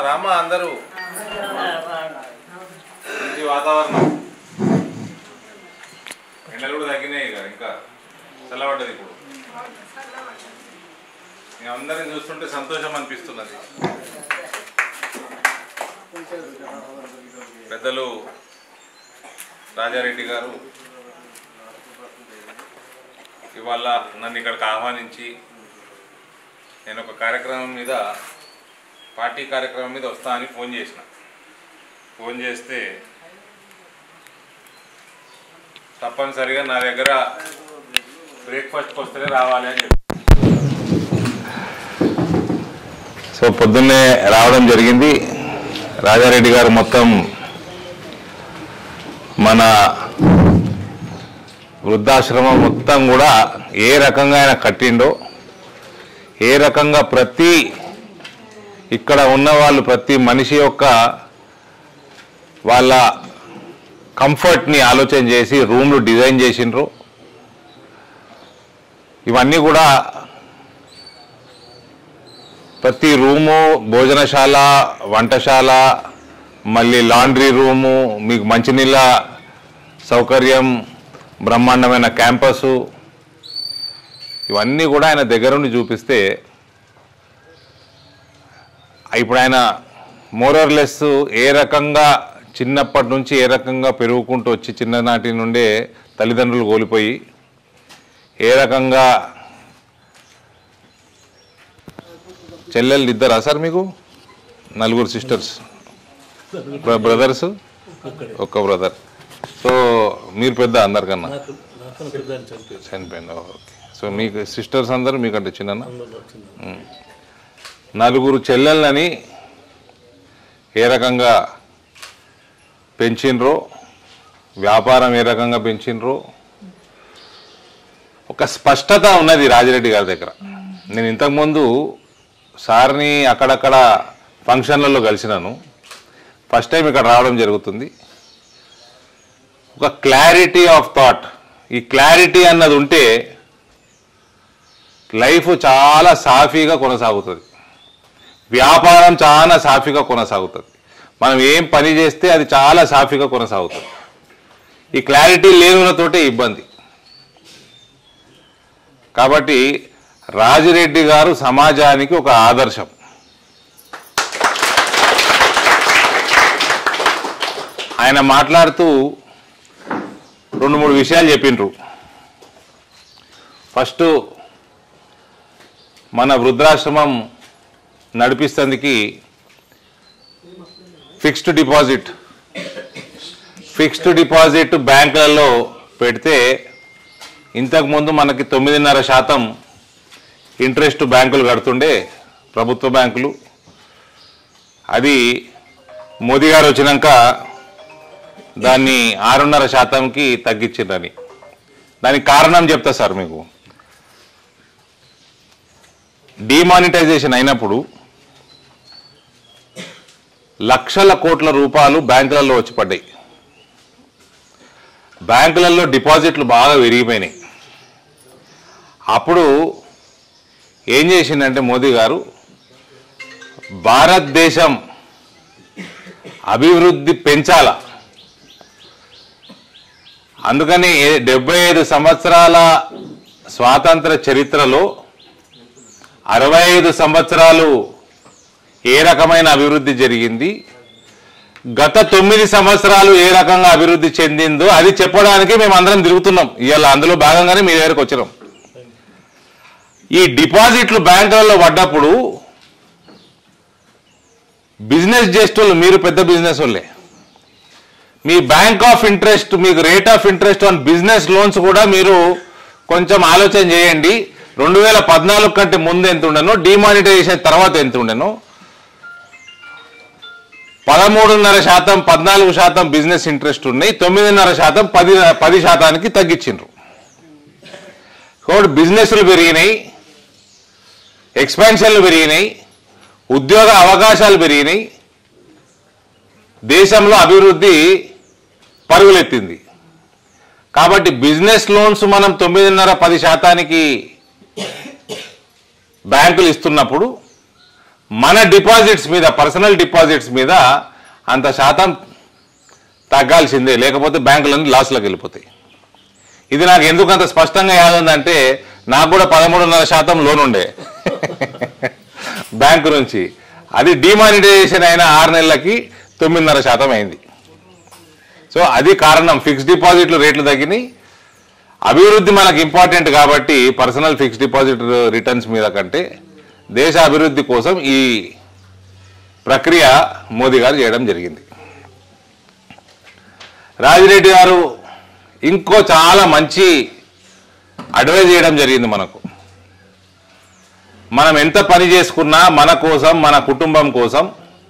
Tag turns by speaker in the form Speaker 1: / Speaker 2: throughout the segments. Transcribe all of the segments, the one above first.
Speaker 1: బాగున్నారా అమ్మ అందరూ? మంచి వాతావరణం, ఎండలు కూడా తగ్గినాయి ఇక, ఇంకా చల్లబడ్డది ఇప్పుడు. అందరిని చూస్తుంటే సంతోషం అనిపిస్తున్నది. పెద్దలు రాజారెడ్డి గారు ఇవాళ నన్ను ఇక్కడికి ఆహ్వానించి, నేను ఒక కార్యక్రమం మీద, పార్టీ కార్యక్రమం మీద వస్తా అని ఫోన్ చేసిన. ఫోన్ చేస్తే తప్పనిసరిగా నా దగ్గర బ్రేక్ఫాస్ట్కి వస్తేనే రావాలి అని చెప్పి, సో పొద్దున్నే రావడం జరిగింది. రాజారెడ్డి గారు మొత్తం మన వృద్ధాశ్రమం మొత్తం కూడా ఏ రకంగా ఆయన కట్టిండో, ఏ రకంగా ప్రతి ఇక్కడ ఉన్న వాళ్ళు ప్రతి మనిషి యొక్క వాళ్ళ కంఫర్ట్ని ఆలోచన చేసి రూమ్లు డిజైన్ చేసిండ్రు. ఇవన్నీ కూడా ప్రతి రూము, భోజనశాల, వంటశాల, మళ్ళీ లాండ్రీ రూము, మీకు మంచినీళ్ళ సౌకర్యం, బ్రహ్మాండమైన క్యాంపసు, ఇవన్నీ కూడా ఆయన దగ్గర నుండి చూపిస్తే, ఇప్పుడు ఆయన మోరర్లెస్ ఏ రకంగా చిన్నప్పటి నుంచి ఏ రకంగా పెరుగుకుంటూ వచ్చి, చిన్ననాటి నుండే తల్లిదండ్రులు కోల్పోయి ఏ రకంగా, చెల్లెళ్ళు ఇద్దరా సార్ మీకు? నలుగురు సిస్టర్స్, బ్రదర్స్ ఒక్క బ్రదర్. సో మీరు పెద్ద అందరికన్నా? చనిపోయింది. ఓకే. సో మీకు సిస్టర్స్ అందరూ మీకంటే చిన్న? నలుగురు చెల్లెళ్ళని ఏ రకంగా పెంచినరో, వ్యాపారం ఏ రకంగా పెంచినరో, ఒక స్పష్టత ఉన్నది రాజిరెడ్డి గారి దగ్గర. నేను ఇంతకుముందు సార్ని అక్కడక్కడ ఫంక్షన్లలో కలిసినాను, ఫస్ట్ టైం ఇక్కడ రావడం జరుగుతుంది. ఒక క్లారిటీ ఆఫ్ థాట్, ఈ క్లారిటీ అన్నది ఉంటే లైఫ్ చాలా సాఫీగా కొనసాగుతుంది, వ్యాపారం చాలా సాఫీగా కొనసాగుతుంది, మనం ఏం పని చేస్తే అది చాలా సాఫీగా కొనసాగుతుంది. ఈ క్లారిటీ లేనితోటే ఇబ్బంది. కాబట్టి రాజిరెడ్డి గారు సమాజానికి ఒక ఆదర్శం. ఆయన మాట్లాడుతూ 2-3 విషయాలు చెప్పిండ్రు. ఫస్ట్, మన వృద్ధాశ్రమం నడిపిస్తేందుకు ఫిక్స్డ్ డిపాజిట్ బ్యాంకులలో పెడితే, ఇంతకుముందు మనకి 9.5% ఇంట్రెస్ట్ బ్యాంకులు కడుతుండే, ప్రభుత్వ బ్యాంకులు. అది మోదీ గారు వచ్చినాక దాన్ని 6.5%కి తగ్గించిందని. దానికి కారణం చెప్తా సార్ మీకు. డిమానిటైజేషన్ అయినప్పుడు లక్షల కోట్ల రూపాయలు బ్యాంకులలో వచ్చి పడ్డాయి. బ్యాంకులలో డిపాజిట్లు బాగా విరిగిపోయినాయి. అప్పుడు ఏం చేసిందంటే మోదీ గారు, భారతదేశం అభివృద్ధి పెంచాల, అందుకని 75 సంవత్సరాల స్వాతంత్ర చరిత్రలో 65 సంవత్సరాలు ఏ రకమైన అభివృద్ధి జరిగింది, గత 9 సంవత్సరాలు ఏ రకంగా అభివృద్ధి చెందిందో అది చెప్పడానికి మేము అందరం తిరుగుతున్నాం. ఇవాళ అందులో భాగంగానే మీ దగ్గరకు వచ్చినాం. ఈ డిపాజిట్లు బ్యాంకులలో పడ్డప్పుడు బిజినెస్ చేసేటోళ్ళు, మీరు పెద్ద బిజినెస్ వాళ్ళే, మీ బ్యాంక్ ఆఫ్ ఇంట్రెస్ట్, మీకు rate of interest on business loans కూడా మీరు కొంచెం ఆలోచన చేయండి. 2014 కంటే ముందు ఎంత ఉండనో, డిమానిటైజేషన్ తర్వాత ఎంత ఉండనో, 13.5%, 14% బిజినెస్ ఇంట్రెస్ట్ ఉన్నాయి, 9.5% 10%కి తగ్గించిండ్రు. కాబట్టి బిజినెస్లు పెరిగినాయి, ఎక్స్పాన్షన్లు పెరిగినాయి, ఉద్యోగ అవకాశాలు పెరిగినాయి, దేశంలో అభివృద్ధి పరుగులెత్తింది. కాబట్టి బిజినెస్ లోన్స్ మనం 9.5-10%కి బ్యాంకులు ఇస్తున్నప్పుడు మన డిపాజిట్స్ మీద, పర్సనల్ డిపాజిట్స్ మీద అంత శాతం తగ్గాల్సిందే, లేకపోతే బ్యాంకులన్నీ లాస్లోకి వెళ్ళిపోతాయి. ఇది నాకు ఎందుకు అంత స్పష్టంగా యాదుందంటే, నాకు కూడా 13.5% లోన్ ఉండే బ్యాంకు నుంచి. అది డిమానిటైజేషన్ అయిన 6 నెలలకి 9.5% అయింది. సో అది కారణం. ఫిక్స్డ్ డిపాజిట్లు రేట్లు తగ్గినాయి. అభివృద్ధి మనకు ఇంపార్టెంట్ కాబట్టి పర్సనల్ ఫిక్స్డ్ డిపాజిట్ రిటర్న్స్ మీద కంటే దేశ అభివృద్ధి కోసం ఈ ప్రక్రియ మోదీ గారు చేయడం జరిగింది. రాజిరెడ్డి గారు ఇంకో చాలా మంచి అడ్వైజ్ చేయడం జరిగింది మనకు. మనం ఎంత పని చేసుకున్నా మన కోసం, మన కుటుంబం కోసం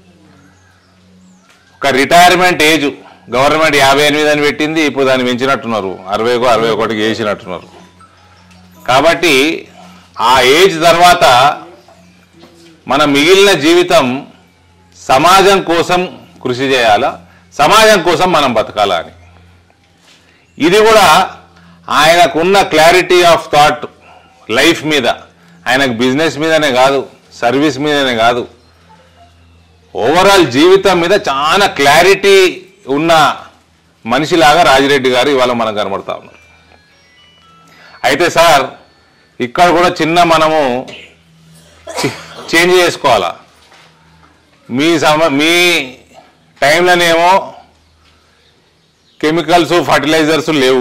Speaker 1: ఒక రిటైర్మెంట్ ఏజ్ గవర్నమెంట్ 58 అని పెట్టింది. ఇప్పుడు దాన్ని పెంచినట్టున్నారు, 60కో 61కి వేసినట్టున్నారు. కాబట్టి ఆ ఏజ్ తర్వాత మన మిగిలిన జీవితం సమాజం కోసం కృషి చేయాలా, సమాజం కోసం మనం బతకాలా అని. ఇది కూడా ఆయనకున్న క్లారిటీ ఆఫ్ థాట్ లైఫ్ మీద, ఆయనకు బిజినెస్ మీదనే కాదు, సర్వీస్ మీదనే కాదు, ఓవరాల్ జీవితం మీద చాలా క్లారిటీ ఉన్న మనిషిలాగా రాజిరెడ్డి గారు ఇవాళ మనకు కనబడతా ఉన్నారు. అయితే సార్, ఇక్కడ కూడా చిన్న మనము చేంజ్ చేసుకోవాలా. మీ టైంలోనేమో కెమికల్స్, ఫర్టిలైజర్స్ లేవు,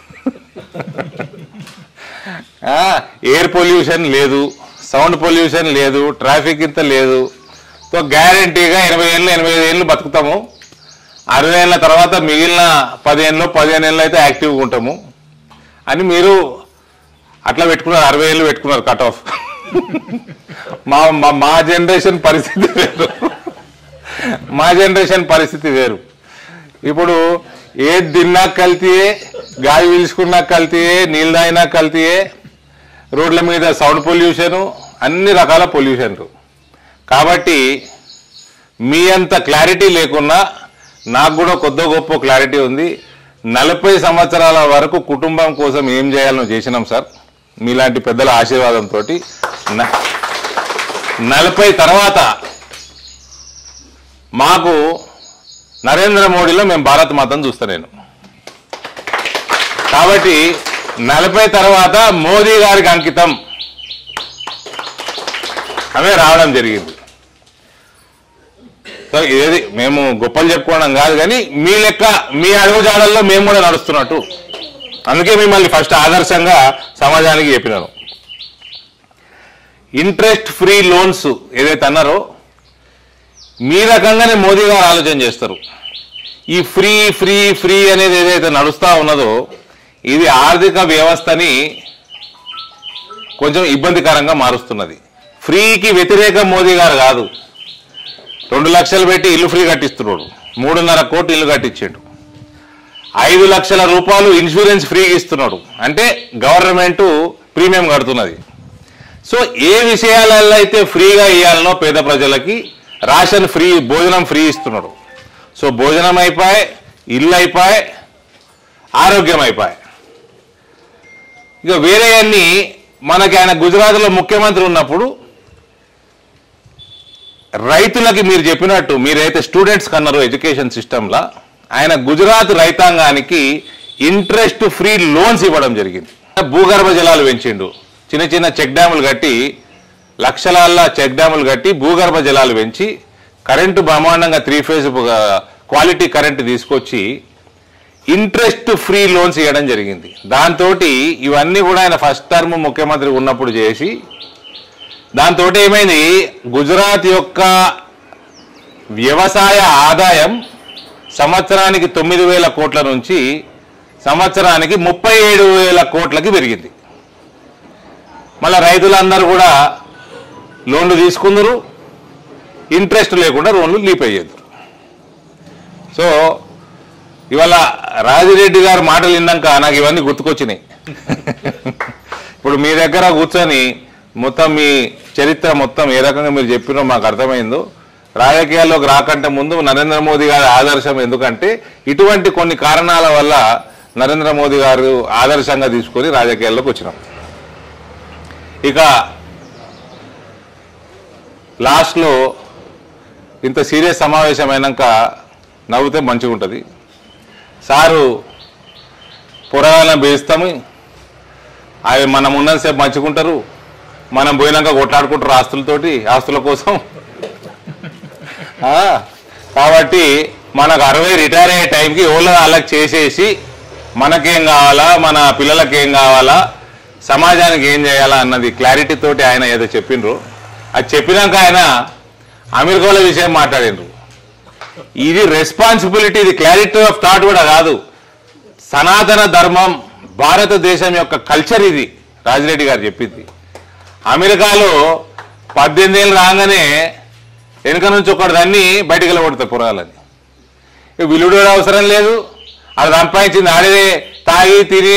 Speaker 1: ఎయిర్ పొల్యూషన్ లేదు, సౌండ్ పొల్యూషన్ లేదు, ట్రాఫిక్ ఇంత లేదు. సో గ్యారంటీగా 80 ఏళ్ళు 85 ఏళ్ళు బతుకుతాము. 60 ఏళ్ళ తర్వాత మిగిలిన 15 ఏళ్ళు అయితే యాక్టివ్గా ఉంటాము అని మీరు అట్లా పెట్టుకున్నారు. 60 ఏళ్ళు పెట్టుకున్నారు కట్ ఆఫ్. మా జనరేషన్ పరిస్థితి వేరు, మా జనరేషన్ పరిస్థితి వేరు. ఇప్పుడు ఏది తిన్నా కల్తీయే, గాలి పీల్చుకున్నా కల్తీయే, నీళ్ళు తాగినా కల్తీయే, రోడ్ల మీద సౌండ్ పొల్యూషను, అన్ని రకాల పొల్యూషన్లు. కాబట్టి మీ అంత క్లారిటీ లేకున్నా నాకు కూడా కొద్ది గొప్ప క్లారిటీ ఉంది. 40 సంవత్సరాల వరకు కుటుంబం కోసం ఏం చేయాలో చేసినాం సార్, మీలాంటి పెద్దల ఆశీర్వాదంతో. 40 తర్వాత మాకు నరేంద్ర మోడీలో మేము భారత్ మాతను చూస్తా నేను. కాబట్టి 40 తర్వాత మోదీ గారికి అంకితం అవే రావడం జరిగింది. సో ఏది మేము గొప్పలు చెప్పుకోవడం కాదు, కానీ మీ లెక్క మీ అడుగుజాడల్లో మేము కూడా నడుస్తున్నట్టు, అందుకే మిమ్మల్ని ఫస్ట్ ఆదర్శంగా సమాజానికి చెప్పినాను. ఇంట్రెస్ట్ ఫ్రీ లోన్స్ ఏదైతే అన్నారో మీ రకంగానే మోదీ గారు ఆలోచన చేస్తారు. ఈ ఫ్రీ ఫ్రీ ఫ్రీ అనేది ఏదైతే నడుస్తూ ఉన్నదో ఇది ఆర్థిక వ్యవస్థని కొంచెం ఇబ్బందికరంగా మారుస్తున్నది. ఫ్రీకి వ్యతిరేకం మోదీ గారు కాదు. 2 లక్షలు పెట్టి ఇల్లు ఫ్రీ కట్టిస్తున్నాడు, 3.5 కోట్లు ఇల్లు కట్టించాడు, 5 లక్షల రూపాయలు ఇన్సూరెన్స్ ఫ్రీగా ఇస్తున్నాడు, అంటే గవర్నమెంట్ ప్రీమియం కడుతున్నది. సో ఏ విషయాలలో అయితే ఫ్రీగా ఇవ్వాలనో పేద ప్రజలకి రేషన్ ఫ్రీ, భోజనం ఫ్రీ ఇస్తున్నాడు. సో భోజనం అయిపోయి, ఇల్లు అయిపోయి, ఆరోగ్యం అయిపోయి. ఇక వేరే అన్ని మనకి ఆయన గుజరాత్లో ముఖ్యమంత్రి ఉన్నప్పుడు రైతులకి మీరు చెప్పినట్టు మీరైతే స్టూడెంట్స్ కన్నారు ఎడ్యుకేషన్ సిస్టంలో, ఆయన గుజరాత్ రైతాంగానికి ఇంట్రెస్ట్ ఫ్రీ లోన్స్ ఇవ్వడం జరిగింది. భూగర్భ జలాలు పెంచిండు, చిన్న చిన్న చెక్ డ్యాములు కట్టి, లక్షల చెక్ డ్యాములు కట్టి భూగర్భ జలాలు పెంచి కరెంటు బ్రహ్మాండంగా 3 ఫేజ్ క్వాలిటీ కరెంటు తీసుకొచ్చి ఇంట్రెస్ట్ ఫ్రీ లోన్స్ ఇవ్వడం జరిగింది. దాంతో ఇవన్నీ కూడా ఆయన ఫస్ట్ టర్మ్ ముఖ్యమంత్రి ఉన్నప్పుడు చేసి, దాంతో ఏమైంది, గుజరాత్ యొక్క వ్యవసాయ ఆదాయం సంవత్సరానికి 9,000 కోట్ల నుంచి సంవత్సరానికి 37,000 కోట్లకి పెరిగింది. మళ్ళీ రైతులందరూ కూడా లోన్లు తీసుకుందరు, ఇంట్రెస్ట్ లేకుండా లోన్లు లీప్ అయ్యేది. సో ఇవాళ రాజిరెడ్డి గారు మాటలు విన్నాక నాకు ఇవన్నీ గుర్తుకొచ్చినాయి. ఇప్పుడు మీ దగ్గర కూర్చొని మొత్తం మీ చరిత్ర మొత్తం ఏ రకంగా మీరు చెప్పినో మాకు అర్థమైందో. రాజకీయాల్లోకి రాకంటే ముందు నరేంద్ర మోదీ గారి ఆదర్శం, ఎందుకంటే ఇటువంటి కొన్ని కారణాల వల్ల నరేంద్ర మోదీ గారు ఆదర్శంగా తీసుకొని రాజకీయాల్లోకి వచ్చినాం. ఇక లాస్ట్లో ఇంత సీరియస్ సమావేశమైనాక నవ్వుతే మంచిగా ఉంటుంది. సారు పురాణాలను బేస్తాము, అవి మనం ఉన్నంతసేపు మంచుకుంటారు, మనం పోయినాక కొట్లాడుకుంటారు ఆస్తుల కోసం. కాబట్టి మనకు 60 రిటైర్ అయ్యే టైంకి ఎవరో వాళ్ళకి చేసేసి మనకేం కావాలా, మన పిల్లలకి ఏం కావాలా, సమాజానికి ఏం చేయాలా అన్నది క్లారిటీ తోటి ఆయన ఏదో చెప్పిండ్రు. అది చెప్పినాక ఆయన అమెరికాల విషయం మాట్లాడిండ్రు. ఇది రెస్పాన్సిబిలిటీ, ఇది క్లారిటీ ఆఫ్ థాట్ కూడా కాదు, సనాతన ధర్మం భారతదేశం యొక్క కల్చర్ ఇది. రాజిరెడ్డి గారు చెప్పింది. అమెరికాలో 18 ఏళ్ళు రాగానే వెనుక నుంచి ఒకటి దాన్ని బయటికి వెళ్ళబడతాయి పురాలని. విలుడు అవసరం లేదు, అది సంపాదించింది ఆడేదే తాగి తిని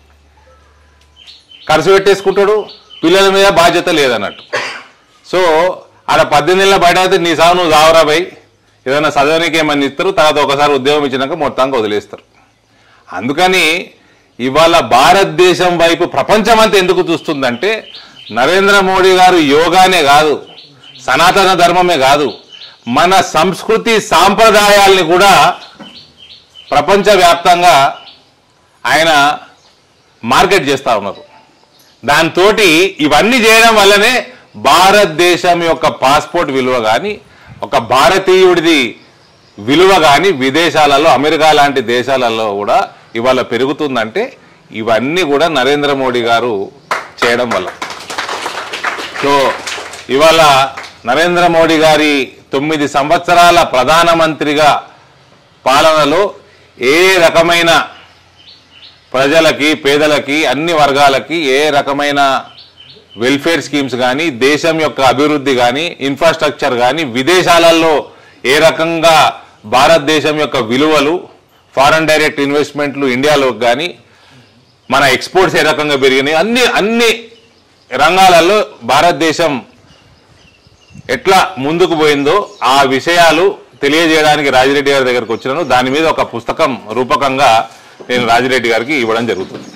Speaker 1: ఖర్చు పెట్టేసుకుంటాడు, పిల్లల మీద బాధ్యత లేదన్నట్టు. సో ఆడ 18 ఏళ్ళ బయట అయితే నీ సాగు నువ్వు దావరా పోయి ఏదైనా చదవడానికి ఏమని ఇస్తారు, తర్వాత ఒకసారి ఉద్యోగం ఇచ్చినాక మొత్తానికి వదిలేస్తారు. అందుకని ఇవాళ భారతదేశం వైపు ప్రపంచం అంతా ఎందుకు చూస్తుందంటే నరేంద్ర మోడీ గారు యోగానే కాదు, సనాతన ధర్మమే కాదు, మన సంస్కృతి సాంప్రదాయాల్ని కూడా ప్రపంచవ్యాప్తంగా ఆయన మార్కెట్ చేస్తూ ఉన్నారు. దాంతో ఇవన్నీ చేయడం వల్లనే భారతదేశం యొక్క పాస్పోర్ట్ విలువ కానీ, ఒక భారతీయుడిది విలువ కానీ విదేశాలలో, అమెరికా లాంటి దేశాలలో కూడా ఇవాళ పెరుగుతుందంటే ఇవన్నీ కూడా నరేంద్ర మోడీ గారు చేయడం వల్ల. సో ఇవాళ నరేంద్ర మోడీ గారి 9 సంవత్సరాల ప్రధానమంత్రిగా పాలనలో ఏ రకమైన ప్రజలకి, పేదలకి, అన్ని వర్గాలకి ఏ రకమైన వెల్ఫేర్ స్కీమ్స్ కానీ, దేశం యొక్క అభివృద్ధి కానీ, ఇన్ఫ్రాస్ట్రక్చర్ కానీ, విదేశాలలో ఏ రకంగా భారతదేశం యొక్క విలువలు, ఫారెన్ డైరెక్ట్ ఇన్వెస్ట్మెంట్లు ఇండియాలోకి కానీ, మన ఎక్స్పోర్ట్స్ ఏ రకంగా పెరిగినాయి, అన్ని రంగాలలో భారతదేశం ఎట్లా ముందుకు పోయిందో ఆ విషయాలు తెలియజేయడానికి రాజిరెడ్డి గారి దగ్గరకు వచ్చినాను. దాని మీద ఒక పుస్తకం రూపకంగా నేను రాజిరెడ్డి గారికి ఇవ్వడం జరుగుతుంది.